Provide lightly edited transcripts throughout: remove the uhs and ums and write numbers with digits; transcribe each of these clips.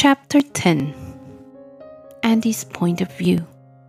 Chapter 10. Andy's Point of View.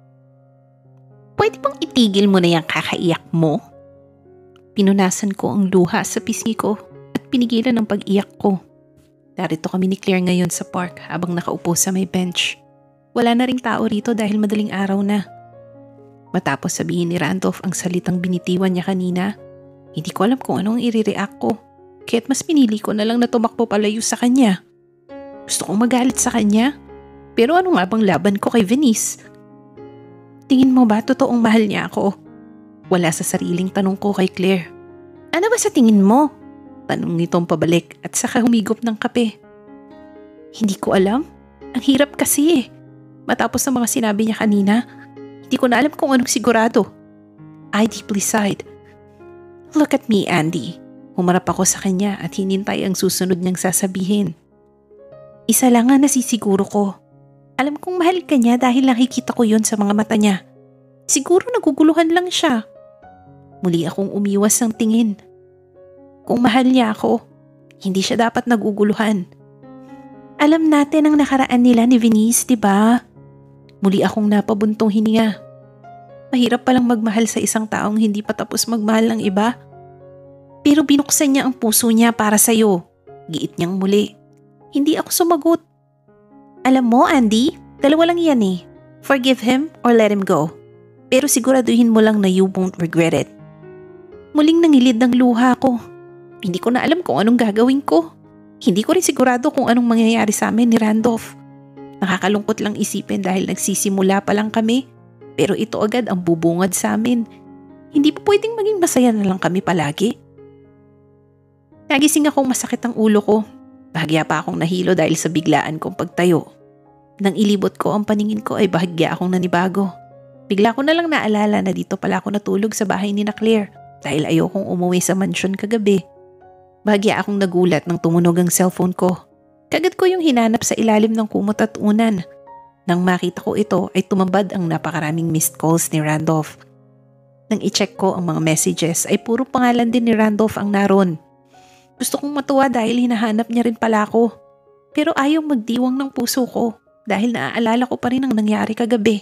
Pwede bang itigil mo na yung kakaiyak mo? Pinunasan ko ang luha sa pisngi ko at pinigilan ang pag-iyak ko. Narito kami ni Claire ngayon sa park habang nakaupo sa may bench. Wala na ring tao rito dahil madaling araw na. Matapos sabihin ni Randolph ang salitang binitiwan niya kanina, hindi ko alam kung anong i-react ko. Kaya't mas pinili ko na lang na tumakbo palayo sa kanya. Gusto kong magalit sa kanya. Pero ano nga bang laban ko kay Venice? Tingin mo ba totoong mahal niya ako? Wala sa sariling tanong ko kay Claire. Ano ba sa tingin mo? Tanong nitong pabalik at saka humigop ng kape. Hindi ko alam. Ang hirap kasi eh. Matapos ang mga sinabi niya kanina, hindi ko na alam kung anong sigurado. I deeply sighed. Look at me, Andy. Humarap ako sa kanya at hinintay ang susunod niyang sasabihin. Isa lang nga nasisiguro ko. Alam kong mahal ka niya dahil nakikita ko yon sa mga mata niya. Siguro naguguluhan lang siya. Muli akong umiwas ng tingin. Kung mahal niya ako, hindi siya dapat naguguluhan. Alam natin ang nakaraan nila ni Venice, diba? Muli akong napabuntong hininga. Mahirap palang magmahal sa isang taong hindi pa tapos magmahal ng iba. Pero binuksan niya ang puso niya para sa'yo. Giit niyang muli. Hindi ako sumagot. Alam mo, Andy, dalawa lang yan eh. Forgive him or let him go. Pero siguraduhin mo lang na you won't regret it. Muling nangilid ng luha ko. Hindi ko na alam kung anong gagawin ko. Hindi ko rin sigurado kung anong mangyayari sa amin ni Randolph. Nakakalungkot lang isipin dahil nagsisimula pa lang kami. Pero ito agad ang bubungad sa amin. Hindi pa pwedeng maging masaya na lang kami palagi. Nagising akong masakit ang ulo ko. Bahagya pa akong nahilo dahil sa biglaan kong pagtayo. Nang ilibot ko ang paningin ko ay bahagya akong nanibago. Bigla ko na lang naalala na dito pala ako natulog sa bahay ni na Claire dahil ayokong umuwi sa mansyon kagabi. Bahagya akong nagulat nang tumunog ang cellphone ko. Kagad ko yung hinanap sa ilalim ng kumot at unan. Nang makita ko ito ay tumambad ang napakaraming missed calls ni Randolph. Nang i-check ko ang mga messages ay puro pangalan din ni Randolph ang naroon. Gusto kong matuwa dahil hinahanap niya rin pala ako. Pero ayaw magdiwang ng puso ko dahil naaalala ko pa rin ang nangyari kagabi.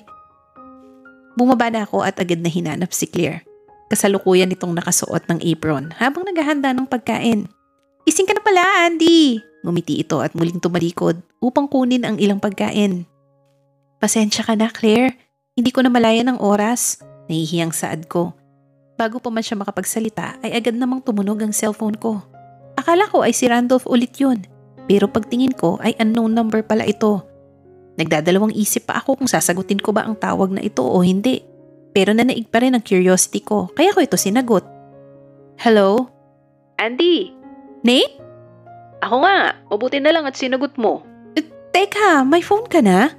Bumaba na ako at agad na hinanap si Claire. Kasalukuyan itong nakasuot ng apron habang naghahanda ng pagkain. Gising ka na pala, Andy! Ngumiti ito at muling tumalikod upang kunin ang ilang pagkain. Pasensya ka na, Claire. Hindi ko na malayan ang oras. Nahihiyang saad ko. Bago pa man siya makapagsalita ay agad namang tumunog ang cellphone ko. Akala ko ay si Randolph ulit yun. Pero pagtingin ko ay unknown number pala ito. Nagdadalawang isip pa ako kung sasagutin ko ba ang tawag na ito o hindi. Pero nanaig pa rin ang curiosity ko kaya ko ito sinagot. Hello? Andy? Nate? Ako nga. Mabuti na lang at sinagot mo. Teka, may phone ka na?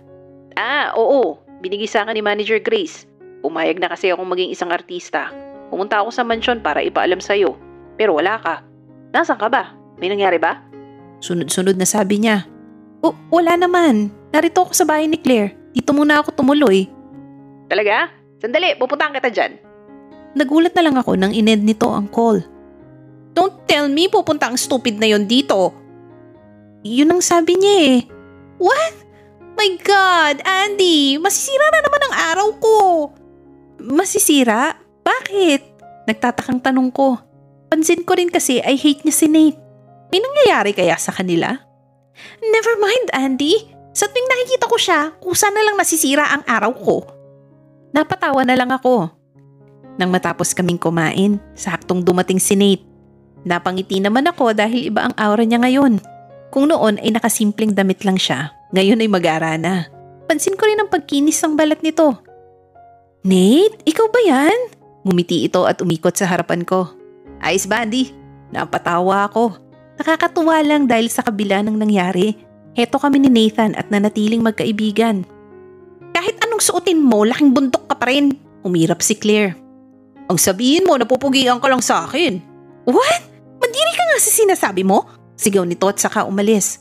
Oo. Binigay sa akin ni Manager Grace. Pumayag na kasi akong maging isang artista. Pumunta ako sa mansyon para ipaalam sa'yo. Pero wala ka. Nasaan ka ba? May nangyari ba? Sunod-sunod na sabi niya. Wala naman. Narito ako sa bahay ni Claire. Dito muna ako tumuloy. Talaga? Sandali, pupuntahan kita dyan. Nagulat na lang ako nang inend nito ang call. Don't tell me pupunta ang stupid na yon dito. Yun ang sabi niya eh. What? My God, Andy! Masisira na naman ang araw ko. Masisira? Bakit? Nagtatakang tanong ko. Pansin ko rin kasi I hate niya si Nate. May nangyayari kaya sa kanila? Never mind, Andy. Sa tuwing nakikita ko siya, kusa na lang nasisira ang araw ko. Napatawa na lang ako. Nang matapos kaming kumain, saktong dumating si Nate. Napangiti naman ako dahil iba ang aura niya ngayon. Kung noon ay nakasimpleng damit lang siya, ngayon ay mag-aara na. Pansin ko rin ang pagkinis ng balat nito. Nate, ikaw ba yan? Ngumiti ito at umikot sa harapan ko. Ayos ba, Andy? Napatawa ako. Nakakatuwa lang dahil sa kabila ng nangyari, heto kami ni Nathan at nanatiling magkaibigan. Kahit anong suotin mo, laking bundok ka pa rin. Umirap si Claire. Ang sabihin mo, napupugian ka lang sa akin. What? Mandiri ka nga sa sinasabi mo? Sigaw nito at saka umalis.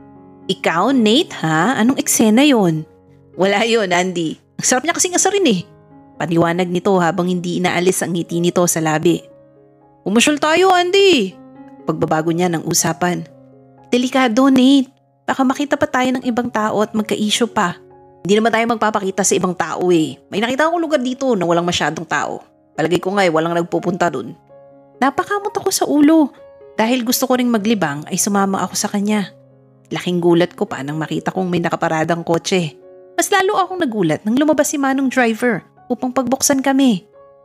Ikaw, Nate ha? Anong eksena yon? Wala yon, Andy. Ang sarap niya kasing asarin eh. Paniwanag nito habang hindi inaalis ang ngiti nito sa labi. Pumasyal tayo, Andy. Pagbabago niya ng usapan. Delikado, Nate. Baka makita pa tayo ng ibang tao at magka-issue pa. Hindi naman tayo magpapakita sa ibang tao eh. May nakita akong lugar dito na walang masyadong tao. Palagay ko nga walang nagpupunta dun. Napakamot ako sa ulo. Dahil gusto ko ring maglibang ay sumama ako sa kanya. Laking gulat ko pa nang makita kong may nakaparadang kotse. Mas lalo akong nagulat nang lumabas si Manong driver upang pagbuksan kami.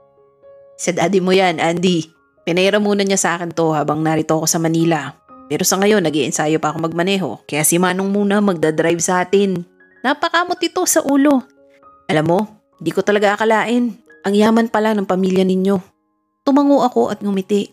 Sa daddy mo yan, Andy. Pinahira muna niya sa akin to habang narito ako sa Manila. Pero sa ngayon, nag-iensayo pa ako magmaneho. Kaya si Manong muna magdadrive sa atin. Napakamot ito sa ulo. Alam mo, di ko talaga akalain. Ang yaman pala ng pamilya ninyo. Tumango ako at ngumiti.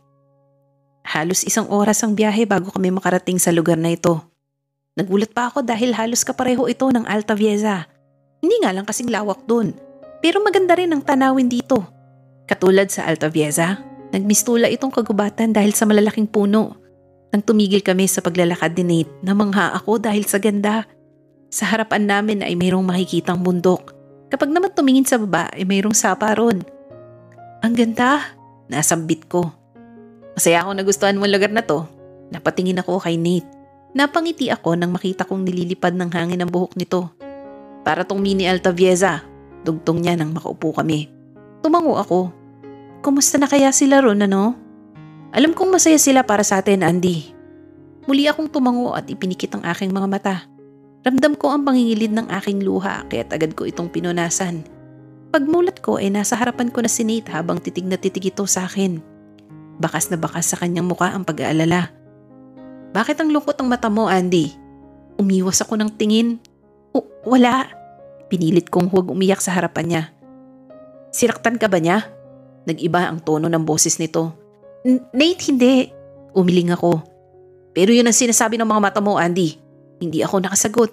Halos 1 oras ang biyahe bago kami makarating sa lugar na ito. Nagulat pa ako dahil halos kapareho ito ng Altavieza. Hindi nga lang kasing lawak dun. Pero maganda rin ang tanawin dito. Katulad sa Altavieza, nagmistula itong kagubatan dahil sa malalaking puno. Nang tumigil kami sa paglalakad ni Nate, namangha ako dahil sa ganda. Sa harapan namin ay mayroong makikitang bundok. Kapag naman tumingin sa baba ay mayroong sapa ron. Ang ganda, nasambit ko. Masaya akong nagustuhan mo ang lugar na to. Napatingin ako kay Nate. Napangiti ako nang makita kong nililipad ng hangin ang buhok nito. Para tong mini Altavieza, dugtong niya nang makaupo kami. Tumango ako. Kumusta na kaya sila ron ano? Alam kong masaya sila para sa atin, Andy. Muli akong tumango at ipinikit ang aking mga mata. Ramdam ko ang pangingilid ng aking luha kaya agad ko itong pinunasan. Pagmulat ko ay nasa harapan ko na si Nate habang titig na titig ito sa akin. Bakas na bakas sa kanyang muka ang pag-aalala. Bakit ang lungkot ng mata mo, Andy? Umiwas ako ng tingin. Wala. Pinilit kong huwag umiyak sa harapan niya. Siraktan ka ba niya? Nag-iba ang tono ng boses nito. Nate, hindi. Umiling ako. Pero yun ang sinasabi ng mga mata mo, Andy. Hindi ako nakasagot.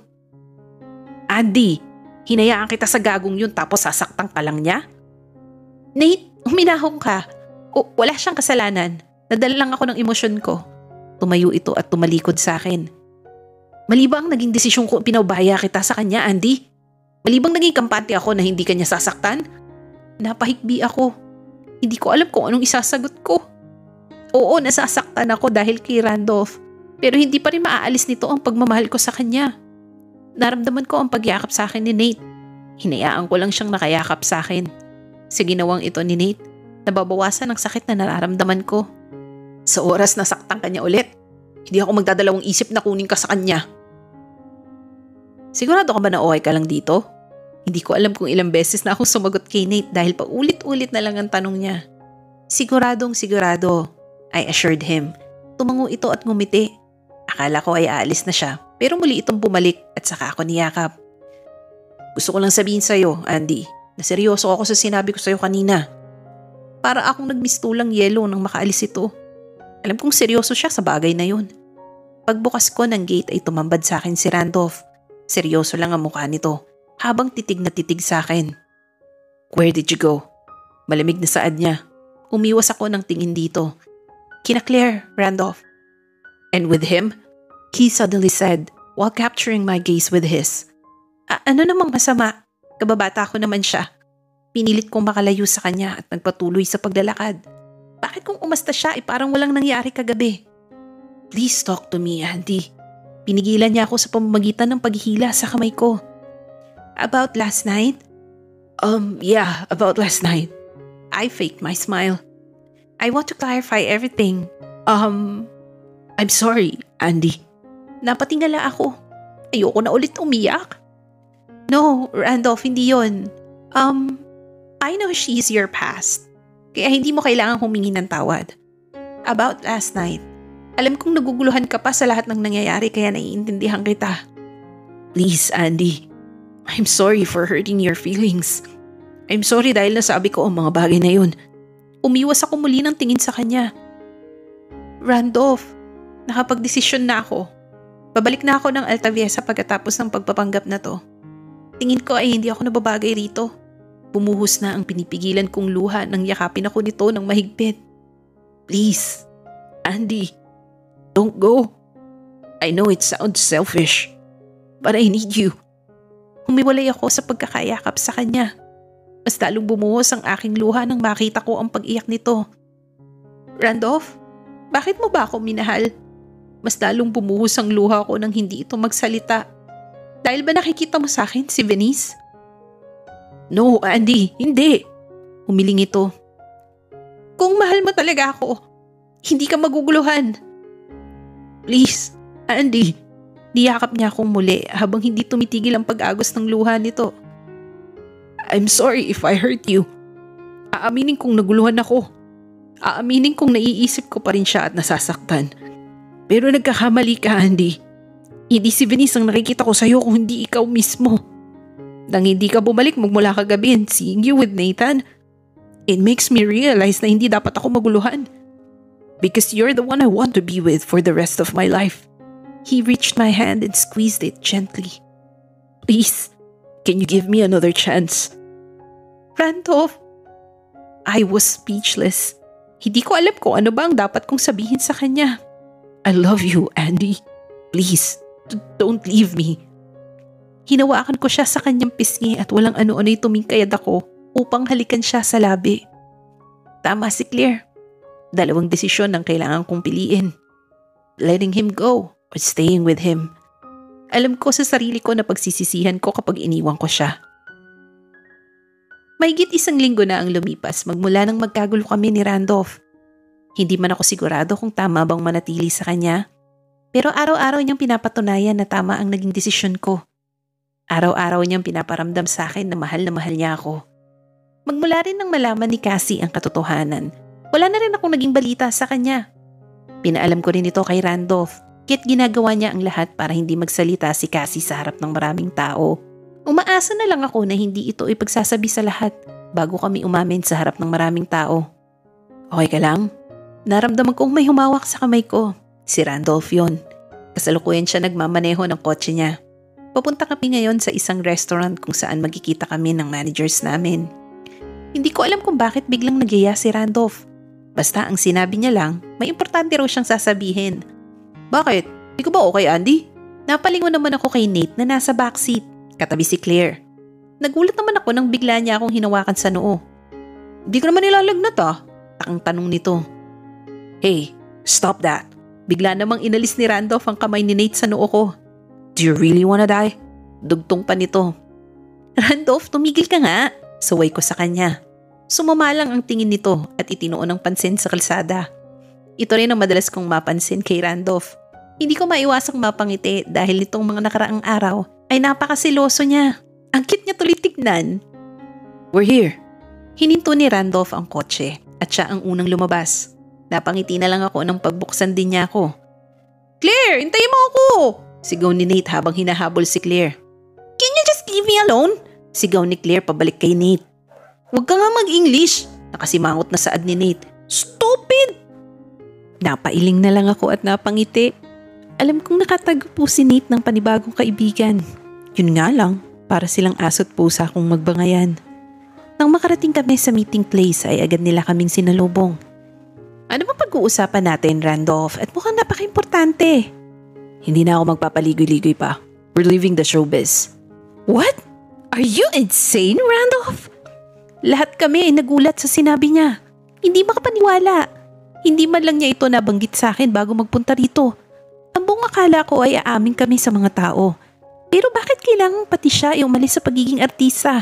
Andy, hinayaan kita sa gagong yun tapos sasaktan ka lang niya? Nate, huminahon ka. Wala siyang kasalanan. Nadala lang ako ng emosyon ko. Tumayo ito at tumalikod sa akin. Mali ba ang naging desisyon ko pinaubaya kita sa kanya, Andy? Mali bang naging kampante ako na hindi kanya sasaktan? Napahikbi ako. Hindi ko alam kung anong isasagot ko. Oo, nasasaktan ako dahil kay Randolph. Pero hindi pa rin maaalis nito ang pagmamahal ko sa kanya. Naramdaman ko ang pagyakap sa akin ni Nate. Hinayaan ko lang siyang nakayakap sa akin. Sa ginawang ito ni Nate, nababawasan ang sakit na nararamdaman ko. Sa oras na saktan kanya ulit, hindi ako magdadalawang isip na kunin ka sa kanya. Sigurado ka ba na okay ka lang dito? Hindi ko alam kung ilang beses na akong sumagot kay Nate dahil paulit-ulit na lang ang tanong niya. Siguradong sigurado, I assured him. Tumango ito at ngumiti. Akala ko ay aalis na siya pero muli itong bumalik at saka ako niyakap. Gusto ko lang sabihin sa'yo, Andy, na seryoso ako sa sinabi ko sa'yo kanina. Para akong nagmistulang yelo nang makaalis ito. Alam kong seryoso siya sa bagay na yun. Pagbukas ko ng gate ay tumambad sa akin si Randolph. Seryoso lang ang mukha nito habang titig na titig sa akin. Where did you go? Malamig na saad niya. Umiwas ako ng tingin dito. Kina Claire, Randolph. And with him? He suddenly said while capturing my gaze with his. Ano namang masama? Kababata ko naman siya. Pinilit kong makalayo sa kanya at nagpatuloy sa paglalakad. Bakit kung umasta siya ay parang walang nangyari kagabi? Please talk to me, Andy. Pinigilan niya ako sa pamamagitan ng paghihila sa kamay ko. About last night? Yeah, about last night. I faked my smile. I want to clarify everything. I'm sorry, Andy. Napatingala ako. Ayoko na ulit umiyak. No, Randolph, hindi yun. I know she's your past. Kaya hindi mo kailangang humingi ng tawad. About last night. Alam kong naguguluhan ka pa sa lahat ng nangyayari kaya naiintindihan kita. Please, Andy. I'm sorry for hurting your feelings. I'm sorry dahil nasabi ko ang mga bagay na yun. Umiwas ako muli ng tingin sa kanya. Randolph, nakapagdesisyon na ako. Babalik na ako ng Altavieza pagkatapos ng pagpapanggap na to. Tingin ko ay hindi ako nababagay rito. Bumuhos na ang pinipigilan kong luha nang yakapin ako nito ng mahigpit. Please, Andy, don't go. I know it sounds selfish, but I need you. Humiwalay ako sa pagkakayakap sa kanya. Mas lalong bumuhos ang aking luha nang makita ko ang pag-iyak nito. Randolph, bakit mo ba ako minahal? Mas lalong bumuhos ang luha ko nang hindi ito magsalita. Dahil ba nakikita mo sa akin si Venice? No, Andy, hindi. Humiling ito. Kung mahal mo talaga ako, hindi ka maguguluhan. Please, Andy. Niyakap niya akong muli habang hindi tumitigil ang pag-agos ng luha nito. I'm sorry if I hurt you. Aaminin kong naguluhan ako. Aaminin kong naiisip ko pa rin siya at nasasaktan. Pero nagkakamali ka, Andy. Hindi si Venice ang nakikita ko sa'yo kung hindi ikaw mismo. Nang hindi ka bumalik magmula kagabi and seeing you with Nathan, it makes me realize na hindi dapat ako maguluhan. Because you're the one I want to be with for the rest of my life. He reached my hand and squeezed it gently. Please, can you give me another chance? Randolph, I was speechless. Hindi ko alam kung ano ba ang dapat kong sabihin sa kanya. I love you, Andy. Please, don't leave me. Hinawakan ko siya sa kanyang pisngi at walang ano-ano'y tumingkayad ako upang halikan siya sa labi. Tama si Claire. Dalawang desisyon ang kailangan kong piliin. Letting him go or staying with him. Alam ko sa sarili ko na pagsisisihan ko kapag iniwan ko siya. Mahigit 1 linggo na ang lumipas magmula nang magkagulo kami ni Randolph. Hindi man ako sigurado kung tama bang manatili sa kanya. Pero araw-araw niyang pinapatunayan na tama ang naging desisyon ko. Araw-araw niyang pinaparamdam sa akin na mahal niya ako. Magmula rin nang malaman ni Cassie ang katotohanan, wala na rin akong naging balita sa kanya. Pinaalam ko rin ito kay Randolph, kaya't ginagawa niya ang lahat para hindi magsalita si Cassie sa harap ng maraming tao. Umaasa na lang ako na hindi ito ipagsasabi sa lahat bago kami umamin sa harap ng maraming tao. Okay ka lang? Naramdaman kong may humawak sa kamay ko. Si Randolph yon. Kasalukuyan siya nagmamaneho ng kotse niya. Papunta kami ngayon sa isang restaurant kung saan magkikita kami ng managers namin. Hindi ko alam kung bakit biglang nagyaya si Randolph. Basta ang sinabi niya lang, may importante raw siyang sasabihin. Bakit? Di ka ba okay, Andy? Napalingon naman ako kay Nate na nasa backseat, katabi si Claire. Nagulat naman ako nang bigla niya akong hinawakan sa noo. Di ka naman nilalagnat takang tanong nito. Hey, stop that. Bigla namang inalis ni Randolph ang kamay ni Nate sa noo ko. Do you really wanna die? Dugtong pa nito. Randolph, tumigil ka nga. Saway ko sa kanya. Sumama lang ang tingin nito at itinuon ng pansin sa kalsada. Ito rin ang madalas kong mapansin kay Randolph. Hindi ko maiwasang mapangiti dahil nitong mga nakaraang araw ay napakasiloso niya. Ang cute niya tuloy tignan. We're here. Hininto ni Randolph ang kotse at siya ang unang lumabas. Napangiti na lang ako nang pagbuksan din niya ako. Claire, hintayin mo ako! Sigaw ni Nate habang hinahabol si Claire. Can you just leave me alone? Sigaw ni Claire pabalik kay Nate. Huwag ka nga mag-English. Nakasimangot na saad ni Nate. Stupid! Napailing na lang ako at napangiti. Alam kong nakatago po si Nate ng panibagong kaibigan. Yun nga lang, para silang aso't pusa kung magbangayan. Nang makarating kami sa meeting place ay agad nila kaming sinalubong. Ano ba pag-uusapan natin, Randolph? At mukhang napaka-importante. Hindi na ako magpapaligoy-ligoy pa. We're leaving the showbiz. What? Are you insane, Randolph? Lahat kami ay nagulat sa sinabi niya. Hindi makapaniwala. Hindi man lang niya ito nabanggit sa akin bago magpunta rito. Ang buong akala ko ay aamin kami sa mga tao. Pero bakit kailangan pati siya ay umalis sa pagiging artista?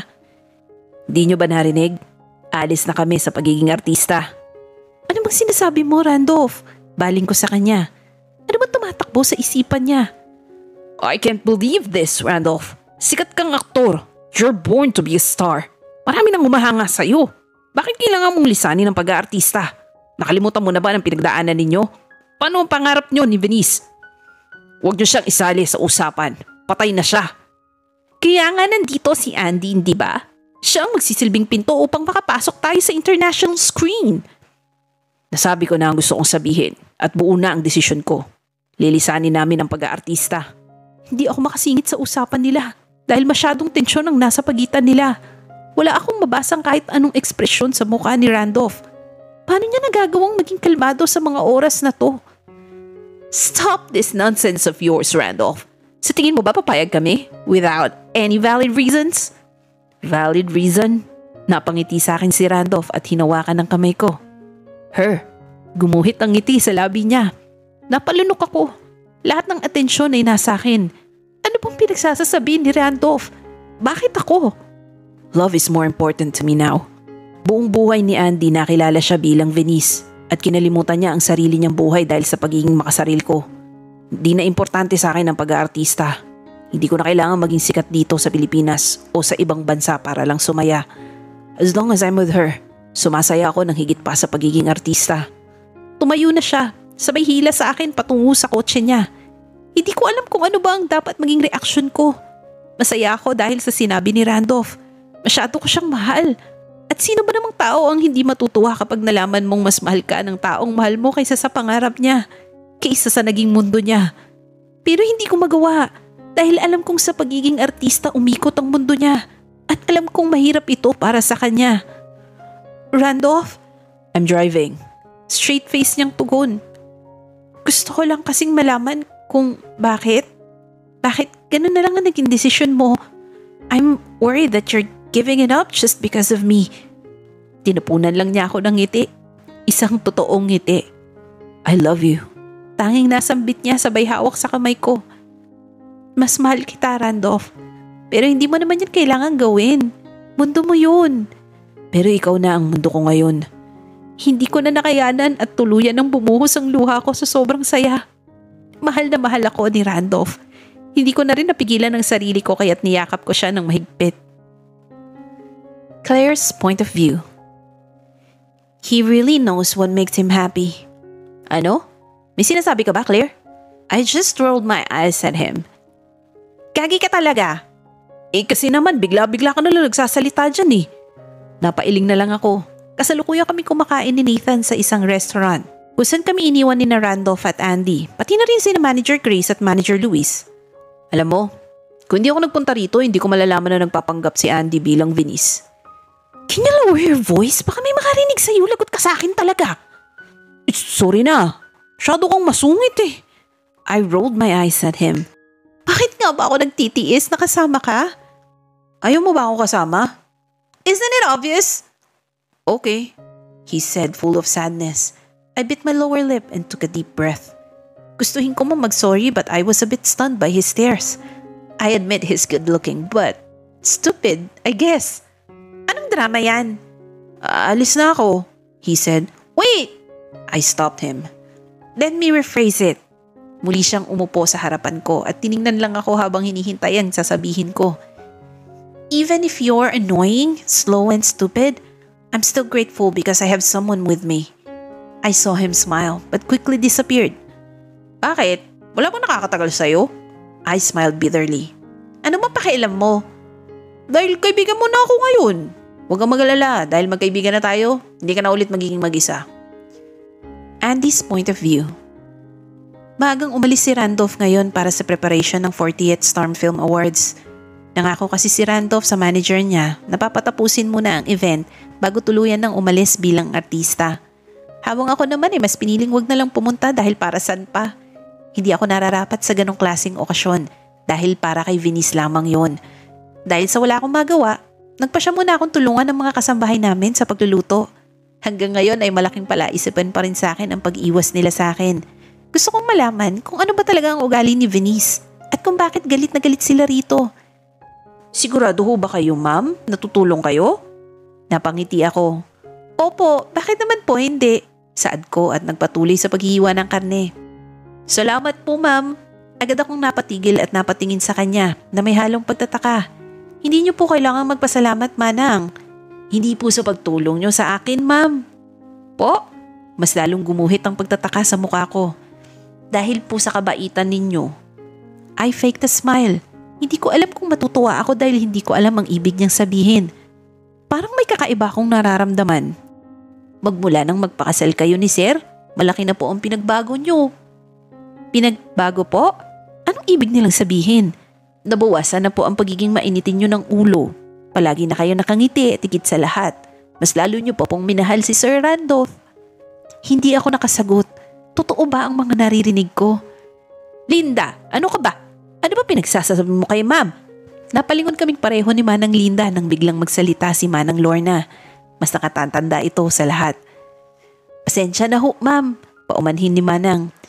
Di niyo ba narinig? Alis na kami sa pagiging artista. Ano bang sinasabi mo, Randolph? Baling ko sa kanya. Ano bang tumatakbo sa isipan niya? I can't believe this, Randolph. Sikat kang aktor. You're born to be a star. Marami nang humahanga sa'yo. Bakit kailangan mong lisanin ng pag-aartista? Nakalimutan mo na ba ng pinagdaanan ninyo? Paano ang pangarap nyo ni Venice? Huwag niyo siyang isali sa usapan. Patay na siya. Kaya nga nandito si Andy, hindi ba? Siya ang magsisilbing pinto upang makapasok tayo sa international screen. Nasabi ko na ang gusto kong sabihin at buo na ang desisyon ko. Lilisanin namin ang pag-aartista. Hindi ako makasingit sa usapan nila dahil masyadong tensyon ang nasa pagitan nila. Wala akong mabasang kahit anong ekspresyon sa mukha ni Randolph. Paano niya nagagawang maging kalmado sa mga oras na to? Stop this nonsense of yours, Randolph. Sa tingin mo ba papayag kami without any valid reasons? Valid reason? Napangiti sa akin si Randolph at hinawakan ng kamay ko. Gumuhit ang ngiti sa labi niya. Napalunok ako. Lahat ng atensyon ay nasa akin. Ano bang pinagsasasabi ni Randolph? Bakit ako? Love is more important to me now. Buong buhay ni Andy nakilala siya bilang Venice at kinalimutan niya ang sarili niyang buhay dahil sa pagiging makasaril ko. Hindi na importante sa akin ang pag-aartista. Hindi ko na kailangan maging sikat dito sa Pilipinas o sa ibang bansa para lang sumaya. As long as I'm with her, sumasaya ako ng higit pa sa pagiging artista. Tumayo na siya, sabay hila sa akin patungo sa kotse niya. Hindi ko alam kung ano ba ang dapat maging reaksyon ko. Masaya ako dahil sa sinabi ni Randolph. Masyado ko siyang mahal. At sino ba namang tao ang hindi matutuwa kapag nalaman mong mas mahal ka ng taong mahal mo kaysa sa pangarap niya, kaysa sa naging mundo niya. Pero hindi ko magawa dahil alam kong sa pagiging artista umikot ang mundo niya at alam kong mahirap ito para sa kanya. Randolph? I'm driving. Straight face niyang tugon. Gusto ko lang kasing malaman kung bakit. Bakit ganun na lang ang naging desisyon mo? I'm worried that you're giving it up just because of me. Tinapunan lang niya ako ng ngiti. Isang totoong ngiti. I love you. Tanging nasambit niya sabay hawak sa kamay ko. Mas mahal kita, Randolph. Pero hindi mo naman yan kailangan gawin. Mundo mo yun. Pero ikaw na ang mundo ko ngayon. Hindi ko na nakayanan at tuluyan ng bumuhos ang luha ko sa sobrang saya. Mahal na mahal ako ni Randolph. Hindi ko na rin napigilan ang sarili ko kaya't niyakap ko siya ng mahigpit. Claire's point of view. He really knows what makes him happy. Ano? May sinasabi ka ba, Claire? I just rolled my eyes at him. Gagi ka talaga. Kasi naman bigla-bigla ka na lang nagsasalita dyan eh. Napailing na lang ako. Kasalukuyan kami kumakain ni Nathan sa isang restaurant. Kung saan kami iniwan ni na Randolph at Andy. Pati na rin si Manager Grace at Manager Luis. Alam mo, kung hindi ako nagpunta rito, hindi ko malalaman na nagpapanggap si Andy bilang Venice. Can you lower your voice? Baka may makarinig sa'yo. Lagot ka sa akin talaga. Sorry na. Masyado kang masungit eh. I rolled my eyes at him. Bakit nga ba ako nagtitiis? Nakasama ka? Ayaw mo ba ako kasama? Isn't it obvious? Okay, he said full of sadness. I bit my lower lip and took a deep breath. Gustuhin ko mo mag-sorry but I was a bit stunned by his stares. I admit he's good looking but stupid, I guess. Anong drama yan? Alis na ako, he said. Wait! I stopped him. Let me rephrase it. Muli siyang umupo sa harapan ko at tiningnan lang ako habang hinihintay ang sasabihin ko. Even if you're annoying, slow and stupid, I'm still grateful because I have someone with me. I saw him smile but quickly disappeared. Bakit? Wala bang nakakatagal sa'yo? I smiled bitterly. Ano man pakialam mo? Dahil kaibigan mo na ako ngayon. Huwag kang mag-alala dahil magkaibigan na tayo, hindi ka na ulit magiging mag-isa. Andy's point of view. Maagang umalis si Randolph ngayon para sa preparation ng 40th Storm Film Awards. Nangako kasi si Randolph sa manager niya na papatapusin muna ang event bago tuluyan ng umalis bilang artista. Habang ako naman mas piniling wag na lang pumunta dahil para saan pa. Hindi ako nararapat sa ganong klaseng okasyon dahil para kay Venice lamang yon. Dahil sa wala akong magawa, nagpasya muna akong tulungan ng mga kasambahay namin sa pagluluto. Hanggang ngayon ay malaking palaisipan pa rin sa akin ang pag-iwas nila sa akin. Gusto kong malaman kung ano ba talaga ang ugali ni Venice at kung bakit galit na galit sila rito. Sigurado ho ba kayo, ma'am? Natutulong kayo? Napangiti ako. Opo, bakit naman po hindi? Saad ko at nagpatuloy sa paghihiwa ng karne. Salamat po, ma'am. Agad akong napatigil at napatingin sa kanya na may halong pagtataka. Hindi niyo po kailangan magpasalamat, manang. Hindi po sa pagtulong niyo sa akin, ma'am. Po? Mas lalong gumuhit ang pagtataka sa mukha ko. Dahil po sa kabaitan ninyo. I faked a smile. Hindi ko alam kung matutuwa ako dahil hindi ko alam ang ibig niyang sabihin. Parang may kakaiba akong nararamdaman. Magmula nang magpakasal kayo ni Sir, malaki na po ang pinagbago niyo. Pinagbago po? Anong ibig nilang sabihin? Nabawasan na po ang pagiging mainitin niyo ng ulo. Palagi na kayo nakangiti at higit sa lahat. Mas lalo niyo pa pong minahal si Sir Randolph. Hindi ako nakasagot. Totoo ba ang mga naririnig ko? Linda, ano ka ba? Ano ba pinagsasabi mo kay ma'am? Napalingon kaming pareho ni Manang Linda nang biglang magsalita si Manang Lorna. Mas nakatatanda ito sa lahat. Pasensya na ho, ma'am. Paumanhin ni Manang.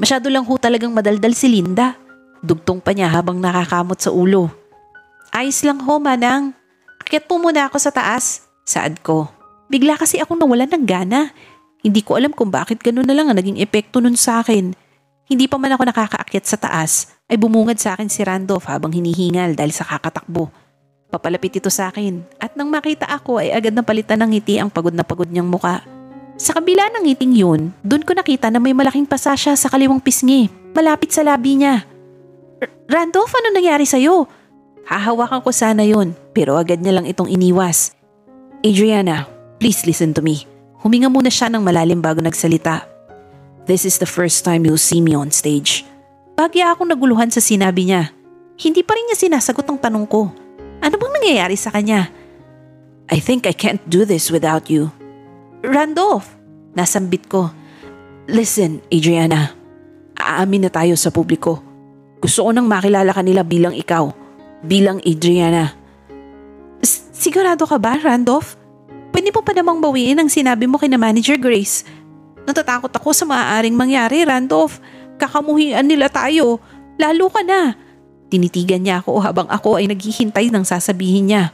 Masyado lang ho talagang madaldal si Linda. Dugtong pa niya habang nakakamot sa ulo. Ayos lang ho, Manang. Akyat po muna ako sa taas, saad ko. Bigla kasi akong nawalan ng gana. Hindi ko alam kung bakit gano'n na lang ang naging epekto nun sa akin. Hindi pa man ako nakakaakyat sa taas, ay bumungad sa akin si Randolph habang hinihingal dahil sa kakatakbo. Papalapit ito sa akin at nang makita ako ay agad na palitan ng ngiti ang pagod na pagod niyang muka. Sa kabila ng ngiting yun, doon ko nakita na may malaking pasasya sa kaliwang pisngi, malapit sa labi niya. Randolph, ano nangyari sa'yo? Hahawakan ko sana yun, pero agad niya lang itong iniwas. Adriana, please listen to me. Huminga muna siya ng malalim bago nagsalita. This is the first time you'll see me on stage. Bagya akong naguluhan sa sinabi niya. Hindi pa rin niya sinasagot ang tanong ko. Ano bang nangyayari sa kanya? I think I can't do this without you. Randolph, nasambit ko. Listen, Adriana. Aamin na tayo sa publiko. Gusto ko nang makilala kanila bilang ikaw. Bilang Adriana. Sigurado ka ba, Randolph? Pwede mo pa namang bawiin ang sinabi mo kina Manager Grace. Natatakot ako sa maaaring mangyari, Randolph. Kakamuhian nila tayo. Lalo ka na. Tinitigan niya ako habang ako ay naghihintay ng sasabihin niya.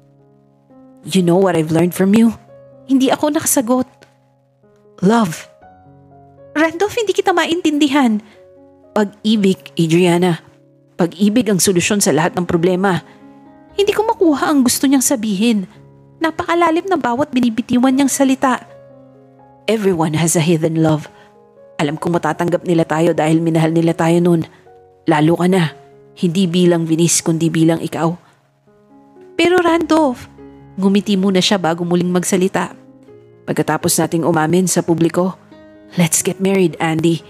You know what I've learned from you? Hindi ako nakasagot. Love. Randolph, hindi kita maintindihan. Pag-ibig, Adriana. Pag-ibig ang solusyon sa lahat ng problema. Hindi ko makuha ang gusto niyang sabihin. Napakalalim ng bawat binibitiwan niyang salita. Everyone has a hidden love. Alam kong matatanggap nila tayo dahil minahal nila tayo noon. Lalo ka na. Hindi bilang Venice kundi bilang ikaw. Pero Randolph, ngumiti muna siya bago muling magsalita. Pagkatapos nating umamin sa publiko, let's get married, Andy.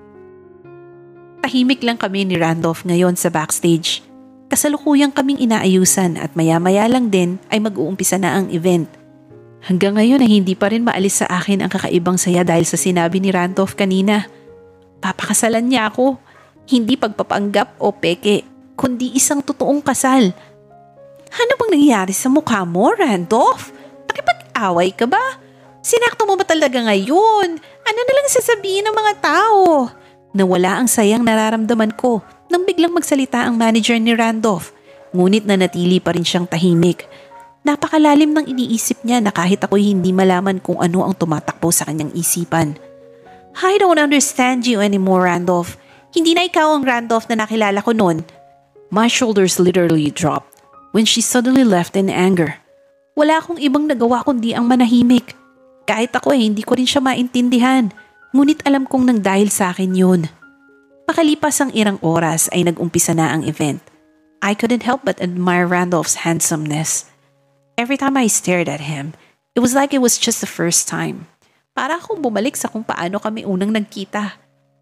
Tahimik lang kami ni Randolph ngayon sa backstage. Kasalukuyang kaming inaayusan at maya-maya lang din ay mag-uumpisa na ang event. Hanggang ngayon ay hindi pa rin maalis sa akin ang kakaibang saya dahil sa sinabi ni Randolph kanina. Papakasalan niya ako. Hindi pagpapanggap o peke, kundi isang totoong kasal. Ano bang nangyari sa mukha mo, Randolph? Nakipag-away ka ba? Sinakto mo ba talaga ngayon? Ano na lang sasabihin ng mga tao? Nawala ang sayang nararamdaman ko nang biglang magsalita ang manager ni Randolph. Ngunit nanatili pa rin siyang tahimik. Napakalalim ng iniisip niya na kahit ako'y hindi malaman kung ano ang tumatakbo sa kanyang isipan. I don't understand you anymore, Randolph. Hindi na ikaw ang Randolph na nakilala ko noon. My shoulders literally dropped when she suddenly left in anger. Wala akong ibang nagawa kundi ang manahimik. Kahit ako hindi ko rin siya maintindihan. Ngunit alam kong nang dahil sa akin yun. Pakalipas ang irang oras ay nag-umpisa na ang event. I couldn't help but admire Randolph's handsomeness. Every time I stared at him, it was like it was just the first time. Para akong bumalik sa kung paano kami unang nagkita.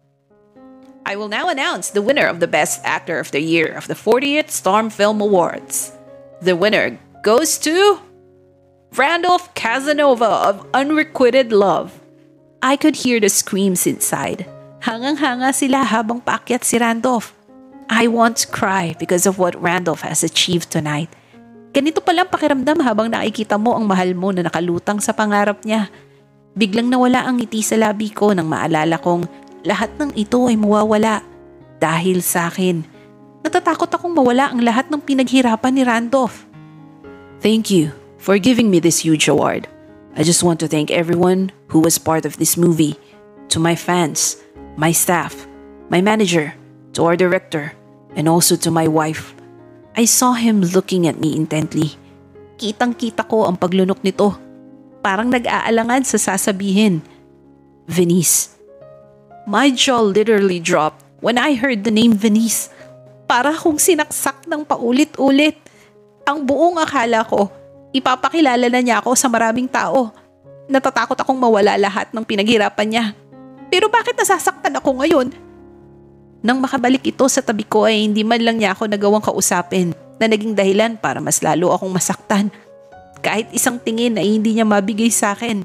I will now announce the winner of the Best Actor of the Year of the 40th Storm Film Awards. The winner goes to Randolph Casanova of Unrequited Love. I could hear the screams inside. Hangang-hanga sila habang paakyat si Randolph. I want to cry because of what Randolph has achieved tonight. Ganito palang pakiramdam habang nakikita mo ang mahal mo na nakalutang sa pangarap niya. Biglang nawala ang ngiti sa labi ko nang maalala kong lahat ng ito ay mawawala dahil sa akin. Natatakot akong mawala ang lahat ng pinaghirapan ni Randolph. Thank you for giving me this huge award. I just want to thank everyone who was part of this movie. To my fans, my staff, my manager, to our director, and also to my wife. I saw him looking at me intently. Kitang-kita ko ang paglunok nito. Parang nag-aalangan sa sasabihin. Venice. My jaw literally dropped when I heard the name Venice. Para akong sinaksak ng paulit-ulit. Ang buong akala ko, ipapakilala na niya ako sa maraming tao. Natatakot akong mawala lahat ng pinaghirapan niya. Pero bakit nasasaktan ako ngayon? Nang makabalik ito sa tabi ko ay hindi man lang niya ako nagawang kausapin na naging dahilan para mas lalo akong masaktan. Kahit isang tingin ay hindi niya mabigay sa akin.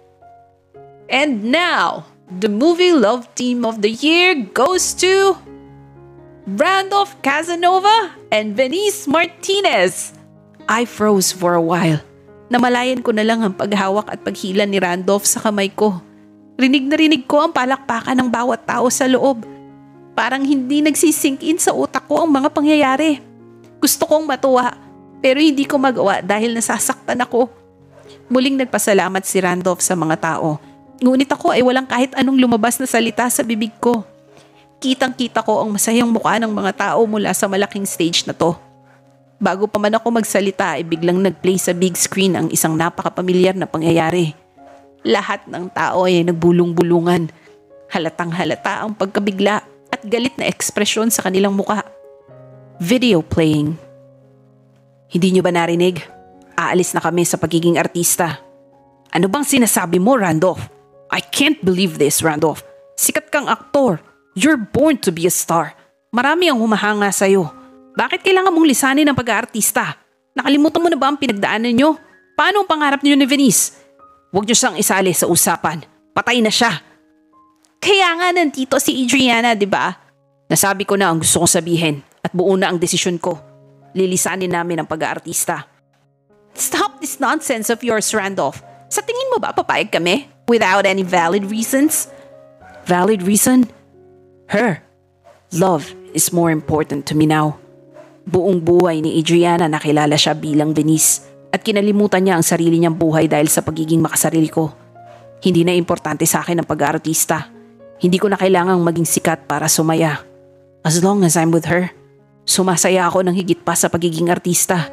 And now, the movie love team of the year goes to Randolph Casanova and Venice Martinez. I froze for a while. Namalayan ko na lang ang paghawak at paghila ni Randolph sa kamay ko. Rinig na rinig ko ang palakpakan ng bawat tao sa loob. Parang hindi nagsisink in sa utak ko ang mga pangyayari. Gusto kong matuwa pero hindi ko magawa dahil nasasaktan ako. Muling nagpasalamat si Randolph sa mga tao. Ngunit ako ay walang kahit anong lumabas na salita sa bibig ko. Kitang-kita ko ang masayang mukha ng mga tao mula sa malaking stage na to. Bago pa man ako magsalita ay biglang nag-play sa big screen ang isang napakapamilyar na pangyayari. Lahat ng tao ay nagbulong-bulungan. Halatang halata ang pagkabigla at galit na ekspresyon sa kanilang muka. Video playing. Hindi niyo ba narinig? Aalis na kami sa pagiging artista. Ano bang sinasabi mo, Randolph? I can't believe this, Randolph. Sikat kang aktor. You're born to be a star. Marami ang humahanga sa'yo. Bakit kailangan mong lisanin ang pag-aartista? Nakalimutan mo na ba ang pinagdaanan niyo? Paano ang pangarap niyo ni Venice? Huwag niyo siyang isali sa usapan. Patay na siya. Kaya nga nandito si Adriana, di ba? Nasabi ko na ang gusto kong sabihin at buo na ang desisyon ko. Lilisanin namin ang pag-aartista. Stop this nonsense of yours, Randolph. Sa tingin mo ba papayag kami? Without any valid reasons? Valid reason? Her. Love is more important to me now. Buong buhay ni Adriana nakilala siya bilang Venice at kinalimutan niya ang sarili niyang buhay dahil sa pagiging makasarili ko. Hindi na importante sa akin ang pag-aartista. Hindi ko na kailangang maging sikat para sumaya. As long as I'm with her, sumasaya ako ng higit pa sa pagiging artista.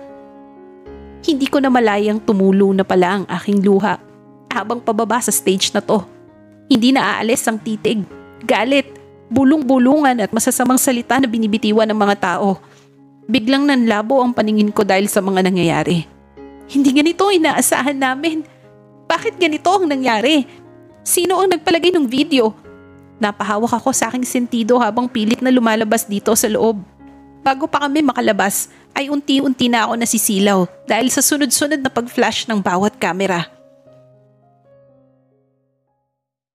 Hindi ko na malayang tumulo na pala ang aking luha habang pababa sa stage na to. Hindi na aalis ang titig, galit, bulong-bulungan at masasamang salita na binibitiwan ng mga tao. Biglang nanlabo ang paningin ko dahil sa mga nangyayari. Hindi ganito ang inaasahan namin. Bakit ganito ang nangyari? Sino ang nagpalagay ng video? Napahawak ako sa aking sentido habang pilit na lumalabas dito sa loob. Bago pa kami makalabas, ay unti-unti na ako nasisilaw dahil sa sunod-sunod na pag-flash ng bawat kamera.